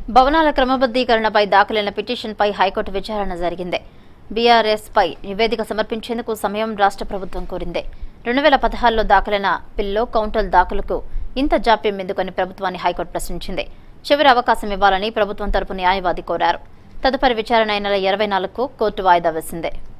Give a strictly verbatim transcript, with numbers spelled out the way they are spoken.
భవనాల క్రమబద్దీకరణపై దాఖలైన పిటిషన్పై హైకోర్టు విచారణ జరిగింది. బీఆర్ఎస్ పై నివేదిక సమర్పించేందుకు సమయం రాష్ట్ర ప్రభుత్వం కోరింది. రెండు వేల పదహారులో దాఖలైన పిల్లో కౌంటర్ల దాఖలుకు ఇంత జాప్యం ఎందుకని ప్రభుత్వాన్ని హైకోర్టు ప్రశ్నించింది. చివరి అవకాశం ఇవ్వాలని ప్రభుత్వం తరపు న్యాయవాది కోరారు. తదుపరి విచారణ ఈ నెల ఇరవై నాలుగుకు కోర్టు వాయిదా వేసింది.